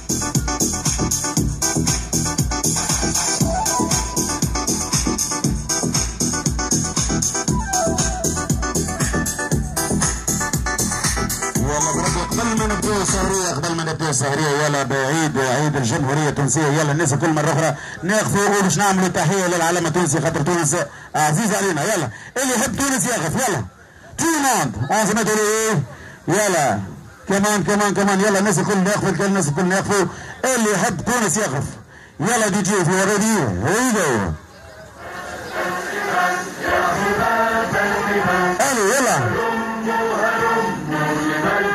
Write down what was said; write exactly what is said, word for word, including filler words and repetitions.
قبل ما نبدأ السهرية قبل ما نبدأ السهرية يلا بعيد عيد الجمهورية التونسية يلا الناس كل مرة أخرى ناقفوا باش نعملوا تحية للعلم التونسي خاطر تونس عزيز علينا يلا اللي يحب تونس يقف يلا تو موند اون سمعتوا ايه يلا كمان كمان كمان يلا الناس الكل يقفوا الناس الكل يقفوا اللي يحب تونس يقف يلا دي جي في ورادية هيدو الو يلا